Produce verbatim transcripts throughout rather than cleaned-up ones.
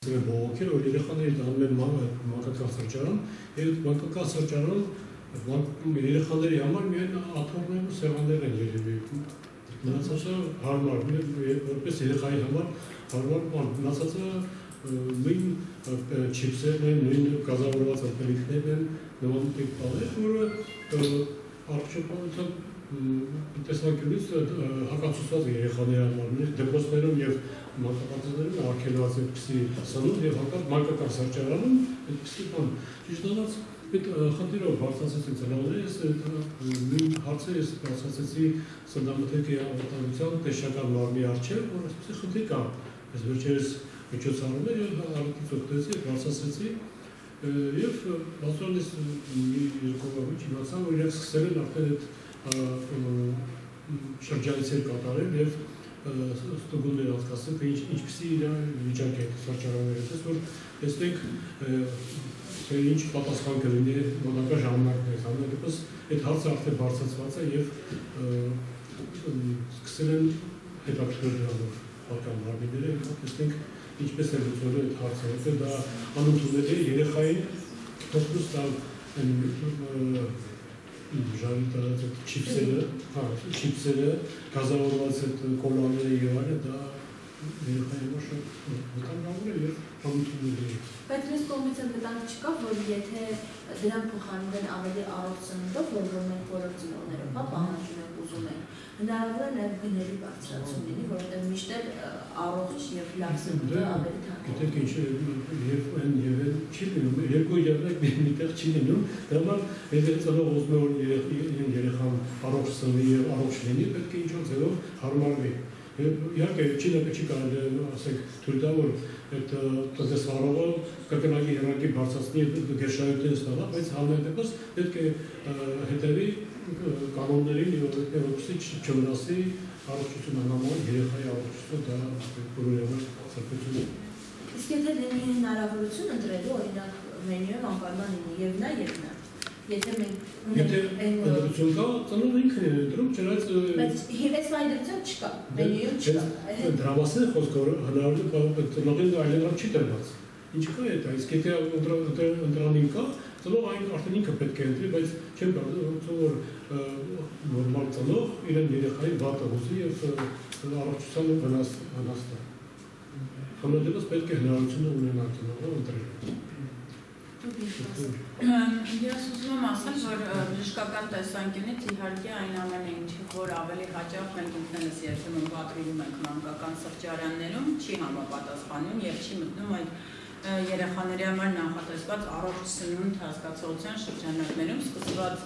Բողոքել, որ երեխաները դառնում են մանկական սրճարան, եւ մանկական սրճարանում երեխաների համար միայն աթոռներն ու սեղաններն են երևի։ Մնացածը հարմար, որպես երեխայի համար հարմար բան, մնացածը նույն չիպսերն են, նույն գազավորված ըմպելիքներն են, նման տիպ բաներ, որը առողջապահության տեսանկյունից հակացուցված է երեխաների համար, դպրոցներում եւ մանկապարտեզներում արգելված է այդպիսի սնունդ եւ հակառակ մանկական սրճարանում այդպիսի բան։ Ճիշտ ասած, այդ խնդիրով բարձրացեցի ծնողները, ես նույն հարցը ես բարձրացեցի սննդամթերքի անվտանգության տեսչական մարմնի առջև, որ այսպիսի խնդիր կա։ Ես վերջերս միջոցառումներ եւ առիթից օգտվեցի, բարձրացրեցի եւ բացառապես երկու օր իմացա, որ իրենք սկսել են արդեն այդ շրջանցել կատարել եւ ստուգումներ անցկացնել, թե ինչպիսի իր վիճակ է սրճարանները, որ տեսնենք թե ինչ պատասխան կլինի մոտակա ժամանակներս, ամենատիպս այդ հարցը արդեն բարձրացված է եւ սկսել են հետաքրքրել դրանով պատկան մարմինները, տեսնենք ինչպես է լուծվելու այդ հարցը, որտեղ դա անընդունելի է երեխային փոքրուց տալ ժարի տարած այդ չիպսերը, հա, չիպսերը, գազավորված այդ կոլաները եւ այլն, դա երեխայի համար շատ վտանգավոր է եւ անընդունելի է։ Բայց ես կողմից եմ վտանգ չկա, որ եթե դրանք փոխարինվեն ավելի առողջ սննդով, որ մենք բոլոր ծնողները պահանջում ենք, ուզում ենք, հնարավոր է նաեւ գների բարձրացում լինի, որովհետեւ միշտ էլ առողջ եւ լավ սնունդը ավելի թանկ է։ Գիտեք ինչ եւ այն եւ այն չի լինում, երկու երեք միտեղ չի լինում, դա համար եթե ծնող ուզում է որ երեխան առողջ սնվի եւ առողջ լինի, պետք է ինչ-որ ձևով հարմարվի։ Իհարկե չի չի կարելի ասենք թույլ տալ որ այդ տնտեսվարողը կրկնակի հեռակի բարձրացնի գերշահույթները ստանա, բայց համենայնպես պետք է հետևի կանոններին եւ որպեսզի չվնասի առողջությունը նման երեխայի առողջությունը դա բոլորովին սրբություն է։ Իսկ եթե լինի հնարավորություն ընտրելու օրինակ մենյուում անպայման լինի եւ նա եւ նա Եթե մենք ընդրություն կա, ծնողը ինքն է ընտրում, չնայած բայց հիվեց վայրդրություն չկա, մենյուում չկա։ Դրա մասին է խոսքը, որ հնարավոր ծնողին այլընտրանք չի տրված։ Ինչ կա այդ, իսկ եթե ընտրանին կա, ծնողը այն արդեն ինքը պետք է ընտրի, բայց չեմ կարծում, որ նորմալ ծնող իրեն երեխային վատը ուզի եւ առողջությանը վնաս տա։ Համենայնպես պետք է հնարավորություն ունենալ ծնողը ընտրելու։ Ես ուզում եմ ասել, որ բժշկական տեսանկյունից իհարկե այն ամենը ինչի, որ ավելի հաճախ մենք ինքներս երբեմն պատրիվում ենք մանկական սրճարաններում, չի համապատասխանում եւ չի մտնում այդ երեխաների համար նախատեսված առողջ սնունդ հասկացողության շրջանակներում, սկսված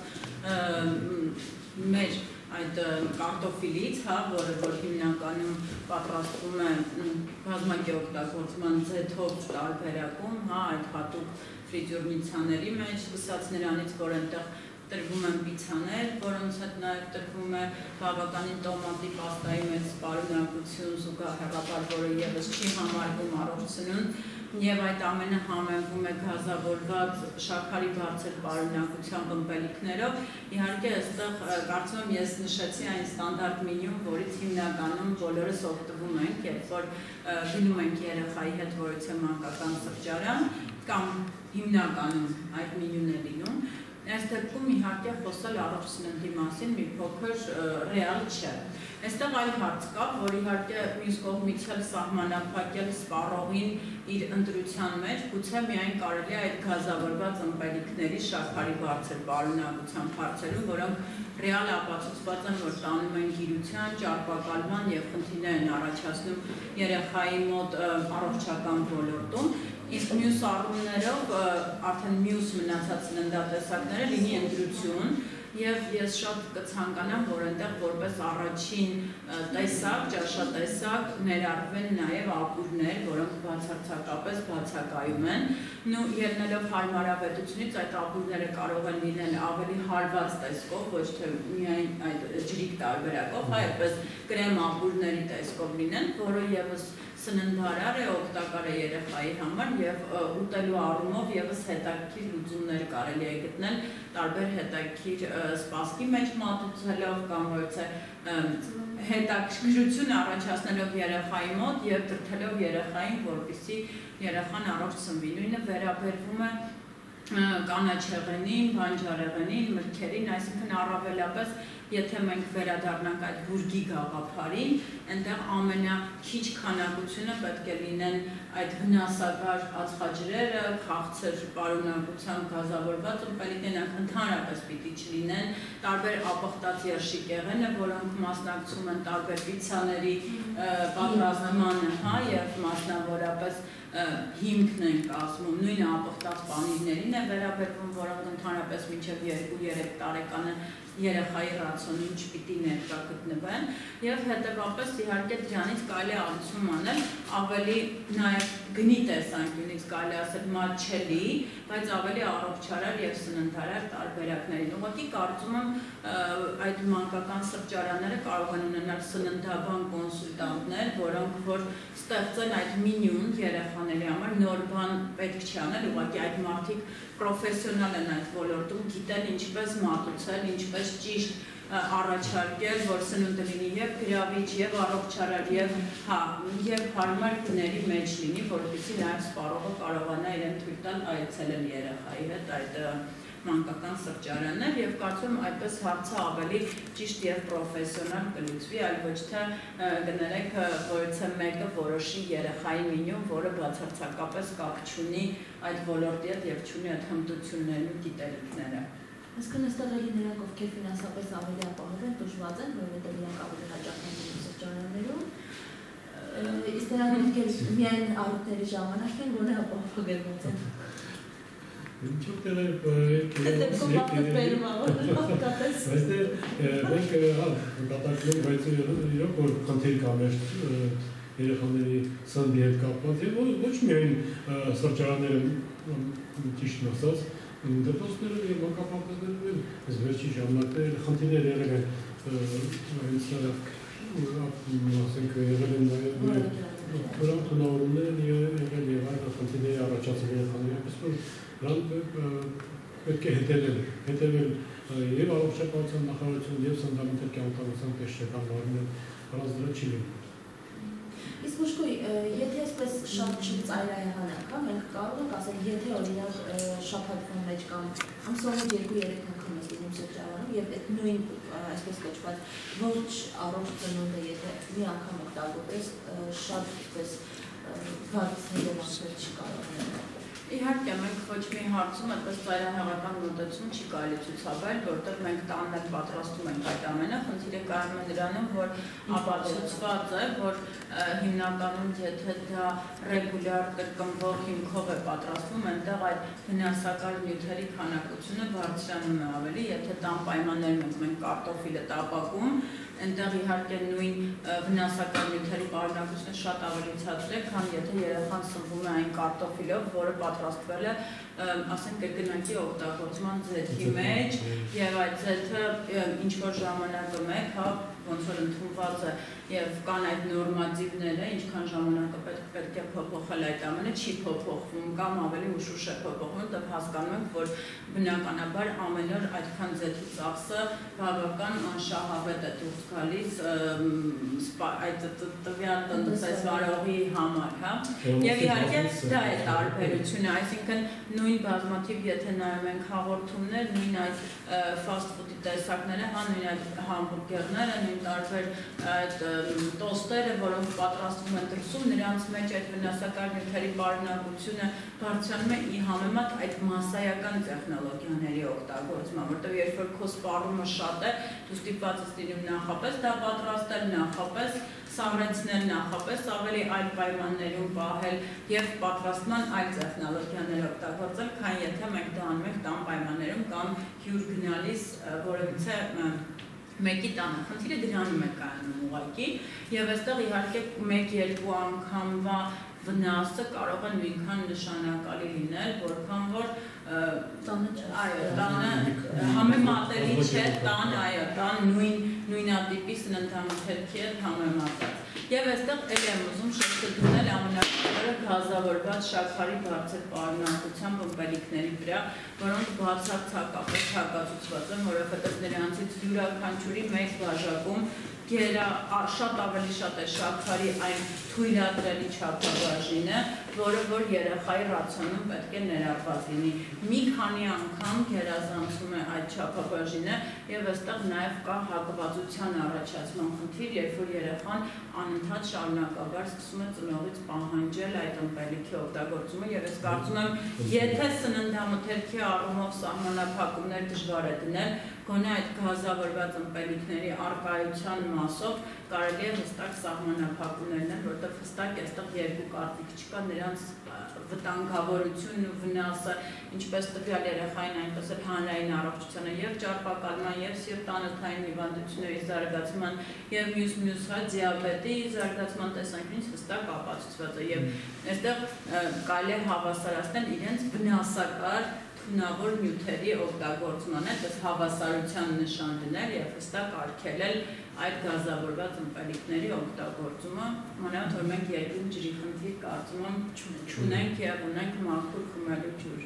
մեր այդ կարտոֆիլից, հա, որը որ հիմնականում պատրաստվում է բազմակի օգտագործման ձեթով տարբերակում, հա, այդ հատուկ ֆրիզյուրնիցաների մեջ, սկսած նրանից, որ այնտեղ տրվում են պիցաներ, որոնց հետ նաև տրվում է բավականին տոմատի պաստայի մեծ պարունակություն, զուգահեռաբար, որը ևս չի համարվում առողջ սնունդ, եւ այդ ամենը համեմվում է գազավորված շաքարի բարձր պարունակությամբ ըմպելիքներով, իհարկե այստեղ կարծում եմ ես նշեցի այն ստանդարտ մենյուն, որից հիմնականում բոլորս օգտվում ենք, երբ որ գնում ենք երեխայի հետ որևէ մանկական սրճարան, կամ հիմնականում այդ մենյուն է լինում, այս դեպքում իհարկե խոսել առողջ սննդի մասին մի փոքր ռեալ չէ։ Այստեղ այլ հարց կա, որ իհարկե մյուս կողմից էլ սահմանափակել սպառողին իր ընտրության մեջ, գուցե միայն կարելի է այդ գազավորված ըմպելիքների շաքարի բարձր պարունակությամբ հարցերում, որոնք ռեալ ապացուցված են, որ տանում են գիրության, ճարպակալման եւ խնդիրներ են առաջացնում երեխայի մոտ առողջական ոլորտում։ Իսկ մյուս առումներով արդեն մյուս մնացած սննդատեսակները լինի ընտրություն եւ ես շատ կցանկանամ, որ այնտեղ որպես առաջին տեսակ, ճաշատեսակ ներառվեն նաեւ ապուրներ, որոնք բացարձակապես բացակայում են, ու ելնելով հարմարավետությունից այդ ապուրները կարող են լինել ավելի հարված տեսքով, ոչ թե միայն այդ ջրիկ տարբերակով, այլ այդպես կրեմ ապուրների տեսքով լինեն, որը եւս սննդարար է, օգտակար է երեխայի համար եւ ուտելու առումով եւս հետաքրքիր լուծումներ կարելի է գտնել տարբեր հետաքրքիր սպասքի մեջ մատուցելով կամ որևէ հետաքրքրություն առաջացնելով երեխայի մոտ եւ դրթելով երեխային, որպեսզի երեխան առողջ սնվի։ Նույնը վերաբերվում է կանաչեղենին, բանջարեղենին, մրգերին, այսինքն առավելապես եթե մենք վերադառնանք այդ բուրգի գաղափարին, այնտեղ ամենաքիչ քանակությունը պետք է լինեն այդ վնասակար ածխաջրերը, քաղցր պարունակությամբ գազավորված ըմպելիքներն ընդհանրապես պիտի չլինեն, տարբեր ապխտած երշիկեղենը, որոնք մասնակցում են տարբեր պիցցաների պատրաստմանը, հա, եւ մասնավորապես հիմքն են կազմում, նույնը ապխտած պանիրներին է վերաբերվում, որոնք ընդհանրապես մինչև երկու-երեք տարեկանը երեխայի ռացիոնին չպիտի ներկա գտնվեն եւ հետեւաբար իհարկե դրանից կարելի է անցում անել ավելի նաեւ գնի տեսանկյունից կարելի ասել մատչելի, բայց ավելի առողջարար եւ սննդարար տարբերակներին։ Ուղղակի կարծում եմ այդ մանկական սրճարանները կարող են ունենալ սննդաբան կոնսուլտանտներ, որոնք որ ստեղծեն այդ մենյուն երեխաների համար, նոր բան պետք չի անել, ուղղակի այդ մարդիկ պրոֆեսիոնալ են այդ ոլորտում, գիտեն ինչպես մատուցել, ինչպես ճիշտ առաջարկել, որ սնունդը լինի եւ գրավիչ, եւ առողջարար, եւ հա, եւ հարմար գների մեջ լինի, որպեսզի նաեւ սպառողը կարողանա իրեն թույլ տալ այցելել երեխայի հետ այդ մանկական սրճարաններ եւ կարծում եմ այդպես հարցը ավելի ճիշտ եւ պրոֆեսիոնալ կլուծվի, այլ ոչ թե գներեք որևէ մեկը որոշի երեխայի մենյուն, որը բացարձակապես կապ չունի այդ ոլորտի հետ եւ չունի այդ հմտություններն ու գիտելիքները։ Այսինքն այստեղ էլի նրանք, ովքեր ֆինանսապես ավելի ապահով են, դժվար են, որովհետեւ իրենք ավելի հաճախ են լինում սրճարաններում։ Իսկ նրանք, ովքեր միայն առօրյա ժամանակ են, գոնե ապահովված են։ Ինչու՞ դեռ մենք կատակում, բայց իրոք որ խնդիր կա մեր երեխաների սննդի հետ կապված եւ ոչ միայն սրճարանները ճիշտ ասած, դպրոցները եւ մանկապարտեզները այս վերջին ժամանակները խնդիրներ եղել են հենց ասենք եղել են նրանք հնարավորներ եղել եւ այլ խնդիրներ առաջացել երեխաների պես որ նրանք պետք է հետևել, հետևել եւ առողջապահության նախարարություն եւ սննդամթերքի կենտրոնական տեսչական նորմեր, առանց դրա չի լինի։ Իսկ ուշքույ, եթե այսպես շատ չծայրահանանք, հա, մենք կարող ենք ասել, եթե օրինակ շաբաթվա մեջ կամ ամսվա երկու-երեք անգամ ես լինում սրճարանում եւ այդ նույն այսպես կոչված ոչ առողջ ծնունդը, եթե մի անգամ օգտագործես, շատ այսպես բարձ հետևանքներ չի կարող ունենալ։ Իհարկե, մենք ոչ մի հարցում այդպես ծայրահեղական մոտեցում չի կարելի ցուցաբերել, որտեղ մենք տանն էլ պատրաստում ենք այդ ամենը, խնդիրը կայանում է նրանում, որ ապացուցված է, որ հիմնականում եթե դա ռեգուլյար կրկնվող հիմքով է պատրաստվում, այնտեղ այդ վնասակար նյութերի քանակությունը բարձրանում է ավելի, եթե տան պայմաններում մենք կարտոֆիլը տապակում, այնտեղ իհարկե նույն վնասակար նյութերի պարունակությունը շատ ավելի ցածր է, քան եթե երեխան սնվում է այն կարտոֆիլով, որը պատրաստվել է, ասենք կրկնակի օգտագործման ձեթի մեջ, եւ այդ ձեթը ինչ որ ժամանակը մեկ, հա, ոնց որ ընդունված է եւ կան այդ նորմատիվները, ինչքան ժամանակը պետք պետք է փոփոխել այդ ամենը, չի փոփոխվում կամ ավելի ուշուշ է փոփոխվում, դեռ հասկանում ենք, որ բնականաբար ամեն օր այդքան ձեթի ծախսը բավական անշահավետ է դուրս գալիս այդ տվյալ տնտեսվարողի համար, հա։ Եւ իհարկե դա է տարբերությունը, այսինքն նույն բազմաթիվ եթե նայում ենք հաղորդումներ, նույն այդ fast food-ի տեսակները, հա, նույն այդ համբուրգերները, նույն տարբեր այդ տոստերը, որոնք պատրաստվում են դրսում, նրանց մեջ այդ վնասակար նյութերի պարունակությունը բարձրանում է ի համեմատ այդ մասսայական տեխնոլոգիաների օգտագործման, որտեղ երբ որ քո սպառումը շատ է, դու ստիպված ես լինում նախապես դա պատրաստել, նախապես սառեցնել, նախապես ավելի այլ պայմաններում պահել եւ պատրաստման այլ տեխնոլոգիաներ օգտագործել, քան եթե մենք դա անում ենք տան պայմաններում կամ հյուր գնալիս որևիցե մեկի տանը, խնդիրը դրանում է կայանում ուղղակի եւ այստեղ իհարկե մեկ-երկու անգամվա վնասը կարող է նույնքան նշանակալի լինել, որքան որ այո, տանը համեմատելի չէ, տան, այո, տան նույն նույնատիպի սննդամթերքի հետ համեմատած։ Եվ այստեղ էլ եմ ուզում շեշտը դնել ամենակարևորը գազավորված շաքարի բարձր պարունակությամբ ըմպելիքների վրա, որոնք բացարձակապես հակացուցված են, որովհետև նրանցից յուրաքանչյուրի մեկ բաժակում գերա շատ ավելի շատ է շաքարի այն թույլատրելի չափաբաժինը, որը որ երեխայի ռացիոնում պետք է ներառված լինի։ Մի քանի անգամ գերազանցում է այդ չափաբաժինը եւ այստեղ նաեւ կա հակվածության առաջացման խնդիր, երբ որ երեխան անընդհատ շարունակաբար սկսում է ծնողից պահանջել այդ ըմպելիքի օգտագործումը եւ ես կարծում եմ, եթե սննդամթերքի առումով սահմանափակումներ դժվար է դնել, գոնե այդ գազավորված ըմպելիքների առկայության մասով կարելի է հստակ սահմանափակումներն են, որտեղ հստակ այստեղ երկու կարծիք չկա, նրանց վտանգավորությունն ու վնասը, ինչպես տվյալ երեխային, այնպես էլ հանրային առողջությանը եւ ճարպակալման եւ սիրտանոթային հիվանդությունների զարգացման եւ մյուս-մյուս հա դիաբետի զարգացման տեսանկյունից հստակ ապացուցված է եւ այստեղ կարելի է հավասարացնել իրենց վնասակար թունավոր նյութերի օգտագործման հետ, ըստ հավասարության նշան դնել եւ հստակ արգելել այդ գազավորված ըմպելիքների օգտագործումը, մանավանդ որ մենք երկրում ջրի խնդիր կարծում եմ չունենք եւ ունենք մաքուր խմելու ջուր